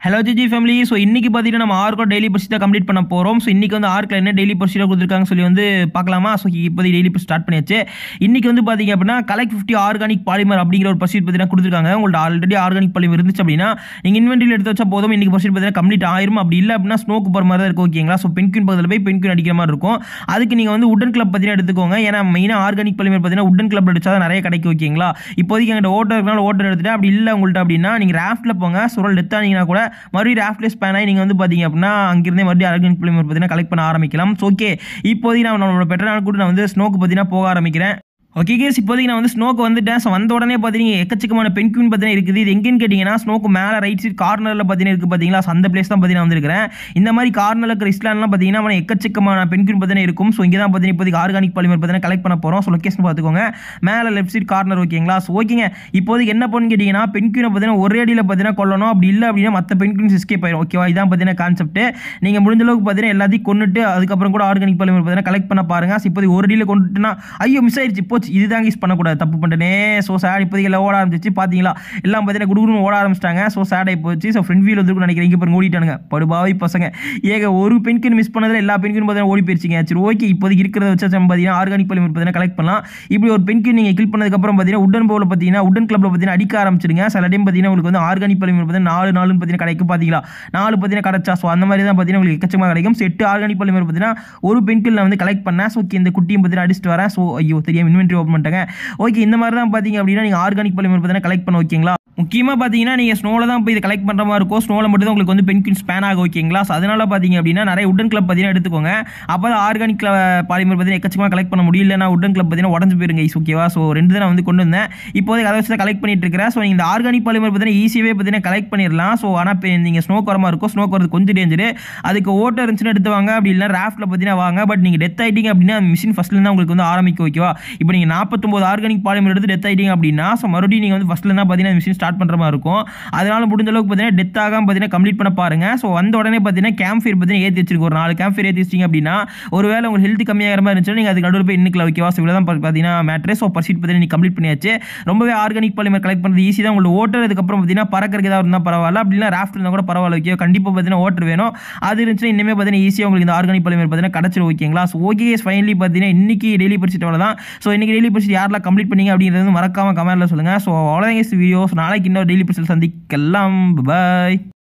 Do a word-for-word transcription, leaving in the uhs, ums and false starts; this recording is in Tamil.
Hello G G family. So இன்னைக்கு பாத்தீங்கன்னா நம்ம Ark Daily Pursuit கம்ப்ளீட் பண்ண போறோம். So இன்னைக்கு வந்து Arkல என்ன டெய்லி பர்சூட் கொடுத்திருக்காங்க சொல்லி வந்து பார்க்கலாமா? So இப்போதைக்கு டெய்லி பர்சூட் ஸ்டார்ட் பண்ணியாச்சு. இன்னைக்கு வந்து பாத்தீங்க அப்படினா collect fifty Organic Polymer அப்படிங்கற ஒரு பர்சூட் பத்தினா கொடுத்திருக்காங்க. உங்களுக்கு ஆல்ரெடி Organic Polymer இருந்துச்சு அப்படினா நீங்க இன்வென்டரியில எடுத்து வச்சா போதும். இன்னைக்கு பர்சூட் பத்தினா கம்ப்ளீட் ஆயிரும். அப்படி இல்ல அப்படினா ஸ்னோக்கு போற மாதிரி தான் இருக்கு ஓகேங்களா? So பென்குயின் பக்கத்துல போய் பென்குயின் அடிக்கிற மாதிரி இருக்கும். அதுக்கு நீங்க வந்து வுடன் கிளப் பத்தினா எடுத்துக்கோங்க. ஏனா மெயினா Organic Polymer பத்தினா வுடன் கிளப் அடிச்சா தான் நிறைய கிடைக்கும் ஓகேங்களா? இப்போதைக்கு என்கிட்ட ஓட்டர் இருக்கனால ஓட்டர் எடுத்துட்டேன். அப்படி இல்ல உங்கள்ட்ட அப்படினா நீங்க ராஃப்ட்ல போங்க. சுரல் டெத் ஆனீங்கனா கூட மறுபடியும் ராஃப்ட்ல ஸ்பேன் ஆகி நீங்க வந்து பாத்தீங்க அப்படினா அங்க இருந்தே மறுபடியும் ஆர்கானிக் பாலிமர் பத்தினா கலெக்ட் பண்ண ஆரம்பிக்கலாம். சோ ஓகே இப்போதைக்கு நான் நம்மளோட பெட்டர் நாள் கூட நான் வந்து ஸ்னோக்கு பத்தினா போக ஆரம்பிக்கிறேன். ஓகே கேஸ் இப்போதைக்கு நான் வந்து ஸ்னோக்கு வந்துட்டேன். ஸோ வந்த உடனே பார்த்தீங்கன்னா எக்கச்சக்கமான பென்குயின் பார்த்தீங்கன்னா இருக்குது. இது எங்கேன்னு கேட்டிங்கன்னா ஸ்னோக்கு மேலே ரைட் சைட் கார்னரில் பார்த்தீங்கன்னா இருக்குது பார்த்தீங்களா? ஸோ அந்த பிளேஸ் தான் பார்த்தீங்கன்னா வந்துருக்கிறேன். இந்த மாதிரி கார்னரில் இருக்கிற இஸ்லாம்லாம் பார்த்தீங்கன்னா எக்கச்சக்கமான பென்குயின் பார்த்தீங்கன்னா இருக்கும். ஸோ இங்கே தான் பார்த்தீங்கன்னா இப்போதைக்கு ஆர்கானிக் பாலிமர் பார்த்தீங்கன்னா கலெக்ட் பண்ண போகிறோம். ஸோ லொக்கேஷன் பார்த்துக்கோங்க மேலே லெஃப்ட் சைட் கார்னர் ஓகேங்களா? ஸோ ஓகேங்க இப்போதைக்கு என்ன பண்ணுன்னு கேட்டிங்கன்னா பென்குயினை பார்த்தீங்கன்னா ஒரே அடியில் பார்த்தீங்கன்னா கொல்லணும். அப்படி இல்லை அப்படின்னா மற்ற பென்குயின்ஸ் எஸ்கேப் ஆயிடும் ஓகேவா? இதான் பார்த்தீங்கன்னா கான்செப்ட். நீங்கள் முடிஞ்ச அளவுக்கு பார்த்தீங்கன்னா எல்லாத்தையும் கொண்டுட்டு அதுக்கப்புறம் கூட ஆர்கானிக் பாலிமர் பார்த்தீங்கன்னா கலெக்ட் பண்ண பாருங்க. ஸோ இப்போதைக்கு ஒரு அடியில் கொண்டுட்டுனா ஐயோ மிஸ் ஆயிடுச்சு போச்சு இதுதான் யூஸ் பண்ண தப்பு பண்ணிட்டேனே. சோ சாட் இப்போதைக்கு எல்லாம் ஓட ஆரம்பிச்சிச்சு பாத்தீங்களா? எல்லாம் பார்த்தீங்கன்னா குடுகுடுன்னு ஓட ஆரம்பிச்சிட்டாங்க. சோ சாட் ஆகி போச்சு. சோ ஃப்ரண்ட் வீல் வந்து நினைக்கிறேன் இங்க பாருங்க ஓடிட்டானுங்க படுபாவி பசங்க. ஏக ஒரு பென்குயின் மிஸ் பண்ணதுல எல்லா பென்குயின் பார்த்தீங்கன்னா ஓடி போயிருச்சுங்க. சரி ஓகே இப்போதைக்கு இருக்கிறத வச்சு பார்த்தீங்கன்னா ஆர்கானிக் பாலிமர் பார்த்தீங்கன்னா கலெக்ட் பண்ணலாம். இப்படி ஒரு பென்குயின் நீங்க கில் பண்ணதுக்கு அப்புறம் பார்த்தீங்கன்னா உடன் பவுல பார்த்தீங்கன்னா உடன் கிளப்ல பார்த்தீங்கன்னா அடிக்க ஆரம்பிச்சிருங்க. சில டைம் பார்த்தீங்கன்னா உங்களுக்கு வந்து ஆர்கானிக் பாலிமர் பார்த்தீங்கன்னா நாலு நாலு பார்த்தீங்கன்னா கிடைக்கும் பாத்தீங்களா? நாலு பார்த்தீங்கன்னா கிடைச்சா சோ அந்த மாதிரி தான் பார்த்தீங்கன்னா உங்களுக்கு எக்கச்சக்கமா கிடைக்கும். செட் ஆர்கானிக் பாலிமர் பார்த்தீங்கன்னா ஒரு பென்குயின் நான் வந்து கலெக்ட் பண்ணேன். சோ இந்த குட்டியும் பார்த்தீங்கன்னா அடிச்சிட்டு வரேன். சோ ஐயோ தெரியாம இன்வென்டரி ஓபன் பண்ணிட்டேங்க. ஓகே இந்த மாதிரி தான் பாத்தீங்க அப்படினா நீங்க ஆர்கானிக் பாலிமர் பார்த்தீங்கன்னா கலெக்ட் பண்ண ஓகேங்களா? முக்கியமா பாத்தீங்கன்னா நீங்க ஸ்னோல தான் போய் இத கலெக்ட் பண்ற மாதிரி இருக்கும். ஸ்னோல மட்டும் தான் உங்களுக்கு வந்து பென்குயின் ஸ்பேன் ஆகும் ஓகேங்களா? சோ அதனால பாத்தீங்க அப்படினா நிறைய வுடன் கிளப் பார்த்தீங்கன்னா எடுத்துக்கோங்க. அப்பதான் ஆர்கானிக் பாலிமர் பார்த்தீங்கன்னா எக்கச்சக்கமா கலெக்ட் பண்ண முடியல. இல்லனா வுடன் கிளப் பார்த்தீங்கன்னா உடைஞ்சு போயிருங்க ஓகேவா? சோ ரெண்டு தான் நான் வந்து கொண்டு வந்தேன். இப்போதைக்கு அதை வச்சு தான் கலெக்ட் பண்ணிட்டு இருக்கேன். சோ நீங்க இந்த ஆர்கானிக் பாலிமர் பார்த்தீங்கன்னா ஈஸியாவே பார்த்தீங்கன்னா கலெக்ட் பண்ணிரலாம். சோ ஆனா நீங்க ஸ்னோக்கு வரமா இருக்கும். ஸ்னோக்கு வரது கொஞ்சம் டேஞ்சர். அதுக்கு ஓட்டர் இருந்துச்சுன்னு எடுத்து வாங்க. அப்படி இல்ல ராஃப்ட்ல பார்த்தீங்கன்னா வாங்க. பட் நீங்க டெத் ஆயிட்டீங்க அப்படினா மிஷின் ஃபர்ஸ்ட்ல இருந்து உங்களுக்கு வந்து ஆரம்பிக்கும் ஓகேவா? இப்போ நீங்க நாற்பத்தொன்பது ஆர்கானிக் பாலிமர் எடுத்து டெத் ஆயிட்டீங்க அப்படினா சோ மறுபடியும் நீங்க வந்து ஃபர்ஸ்ட்ல இருந்து பார்த்தீங்கன்னா மிஷின் ஸ்டார்ட் பண்ற மாதிரி இருக்கும். அதனால முடிஞ்ச அளவுக்கு பார்த்தீங்கன்னா டெத் ஆகாம பார்த்தீங்கன்னா கம்ப்ளீட் பண்ண பாருங்க. ஸோ வந்த உடனே பார்த்தீங்கன்னா கேம்ப் ஃபயர் பார்த்தீங்கன்னா ஏற்றி வச்சிருக்கோம். ஒரு நாலு கேம்ப் ஃபயர் ஏற்றி வச்சிங்க அப்படின்னா ஒருவேளை உங்களுக்கு ஹெல்த் கம்மியாகிற மாதிரி இருந்துச்சுன்னா நீங்கள் அதுக்கு நடுவில் போய் இன்னிக்கல ஓகேவா? ஸோ இவ்வளோ தான் பார்த்தீங்கன்னா மேட்ரே. ஸோ பர்சீட் பார்த்தீங்கன்னா நீ கம்ப்ளீட் பண்ணியாச்சு. ரொம்பவே ஆர்கானிக் பாலிமர் கலெக்ட் பண்ணுறது ஈஸி தான். உங்களுக்கு ஓட்டர் அதுக்கப்புறம் பார்த்தீங்கன்னா பறக்கிறதுக்கு ஏதாவது இருந்தால் பரவாயில்ல. அப்படின்னா ராஃப்ட் இருந்தால் கூட பரவாயில்ல ஓகே. கண்டிப்பாக பார்த்தீங்கன்னா ஓட்டர் வேணும். அது இருந்துச்சுன்னா இன்னுமே பார்த்தீங்கன்னா ஈஸியாக உங்களுக்கு இந்த ஆர்கானிக் பாலிமர் பார்த்தீங்கன்னா கிடச்சிரும் ஓகேங்களா? ஸோ ஓகே ஃபைனலி பார்த்தீங்கன்னா இன்னைக்கு டெய்லி பர்சீட் அவ்வளோ தான். ஸோ இன்னைக்கு டெய்லி பர்சீட் யாரெல்லாம் கம்ப்ளீட் பண்ணீங்க அப்படிங்கிறது மறக்காம கமெண்ட்ல சொல்லுங்கள். ஸோ அவ்வளோதான் வீடியோ. நாளைக்கு இன்னொரு டெய்லி பர்சீட் சந்திக்கலாம். Bye.